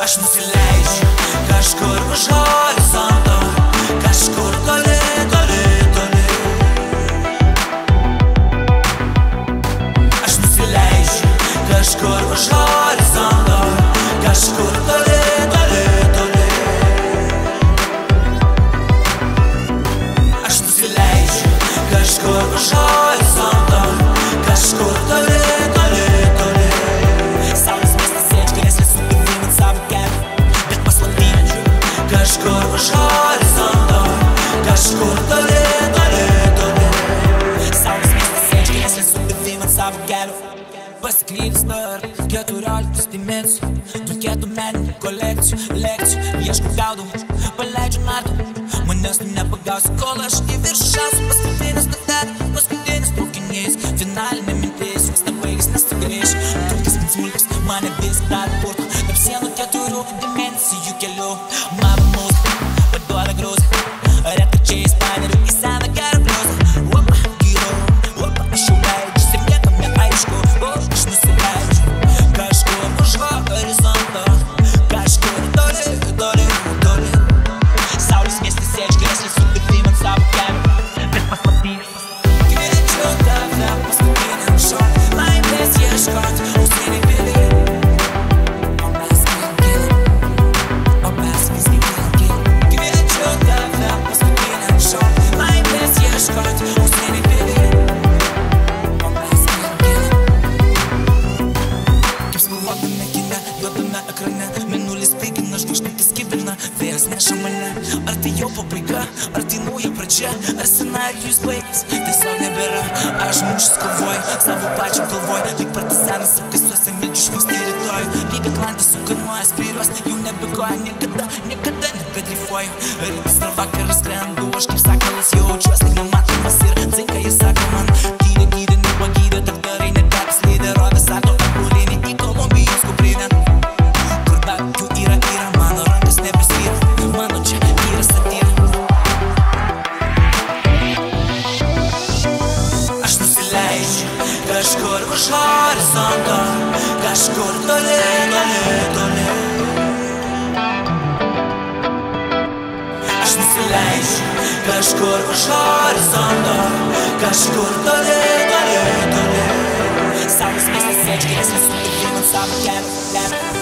Aš nusileidžiu kažkur už horizonto, kažkur toli, toli, toli. Aš nusileidžiu kažkur už horizonto, kažkur toli, toli, toli. Aš nusileidžiu kažkur už horizonto, kažkur toli, toli, toli. Saulės miestas sėdžiu, nesu gyvenimas savo gerą, bet paslaptinčiau kažkur už horizonto, kažkur toli, toli, toli. Saulės miestas sėdžiu, nesu gyvenimas savo gerą, pasiklydęs tarp 14 dimensijų, dulkėtų meninių kolekcijų, lekcijų, ieškau gaudau, paleidžiu nardą, manęs tu nepagausi, kol aš į viršų šausiu. Paskutinis nutarė, paskutinis traukinys, finalinė mintis, joks nebaigis, nesugrįš. Dulkis man smulkis, mane vis dar purto, tarp sienų 4 dimensijų keliu. Mama mūsų paduoda grūzą, retkarčiais paneriu į seną gerą bliuzą. Opa, gylau, opa, aš jau leidžiuosi ir niekam neaišku. Aš nusileidžiu kažkur už horizonto, kažkur toli, toli, toli. Saulės miestas sėdžiu, grėslės su gyvenimu savo gerą, bet paslaptinčiau. Kviečiu tave paskutiniam šou, laimės ieškot, ausiniai pili. O mes gilinam, o mes visgi gilinam. Kviečiu tave paskutiniam šou, laimės ieškot, ausiniai pili. O mes gilinam. Kaip spalvotame kine, juodame ekrane, mėnulis pigina, žvaigždutės kibina, vėjas neša mane. Ar tai jau pabaiga, ar tai nauja pradžia, ar scenarijus baigės, tiesiog nebėra. Aš mūšis kovoju, savo pačią galvoju, lyg partizanas apkasuose medžių švyksti rytoj. Lyg Atlantis sukanuojas prieš, jau nebegoja niekada, niekada nebedrifuoju. Rytas ar vakaras skrendu, aš kaip sakalas jaučiuos, lyg nematomas ir cinka jis sako man. Gydė, gydė, nepagydė, daktarai neteks lyderovės, sako apkulinį į Kolumbijos kuprinę. Kur dagių yra, mano rankas nebesvyra, mano čia yra satyra. Aš nusileidžiu kažkur už horizonto, kažkur toli, toli, toli. Aš nusileidžiu kažkur už horizonto, kažkur toli, toli, toli. Saulės miestas sėdžiu, grėslės su gyvenimu savo gerą.